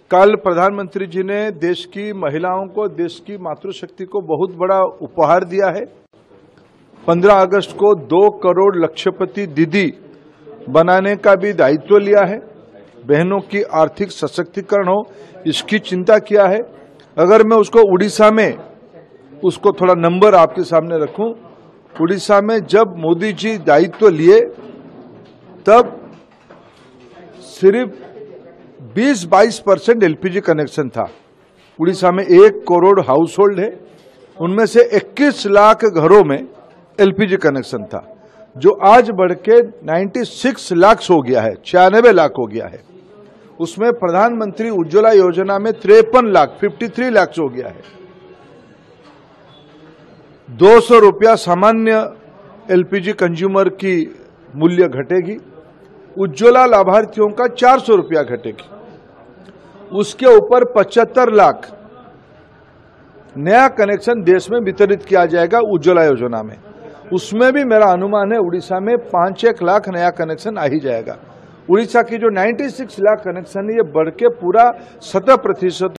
कल प्रधानमंत्री जी ने देश की महिलाओं को, देश की मातृशक्ति को बहुत बड़ा उपहार दिया है। 15 अगस्त को 2 करोड़ लक्षपति दीदी बनाने का भी दायित्व लिया है। बहनों की आर्थिक सशक्तिकरण हो, इसकी चिंता किया है। अगर मैं उसको उड़ीसा में, उसको थोड़ा नंबर आपके सामने रखूं, उड़ीसा में जब मोदी जी दायित्व लिए तब सिर्फ 20-22% एलपीजी कनेक्शन था। उड़ीसा में 1 करोड़ हाउस होल्ड है, उनमें से 21 लाख घरों में एलपीजी कनेक्शन था, जो आज बढ़ के 96 लाख हो गया है, 96 लाख हो गया है। उसमें प्रधानमंत्री उज्ज्वला योजना में 53 लाख, 53 लाख हो गया है। 200 रुपया सामान्य एलपीजी कंज्यूमर की मूल्य घटेगी। उज्ज्वला लाभार्थियों का 400 रुपया घटेगी। उसके ऊपर 75 लाख नया कनेक्शन देश में वितरित किया जाएगा उज्ज्वला योजना में। उसमें भी मेरा अनुमान है उड़ीसा में 5-1 लाख नया कनेक्शन आ ही जाएगा। उड़ीसा की जो 96 लाख कनेक्शन है, ये बढ़ के पूरा 70%